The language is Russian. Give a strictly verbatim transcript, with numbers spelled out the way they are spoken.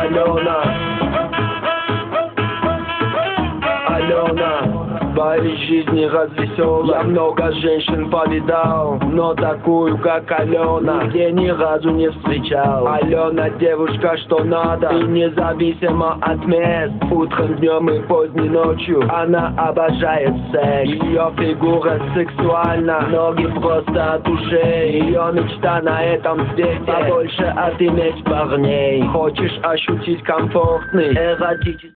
Алена, Алена, в твоей жизни развеселой я много женщин повидал, но такую, как Алена, нигде ни разу не встречал. Алена девушка, что надо, и независимо от мест, утром, днем и поздней ночью она обожает секс. Ее фигура сексуальна, ноги просто от ушей. Ее мечта на этом свете побольше отыметь парней. Хочешь ощутить комфортный эротический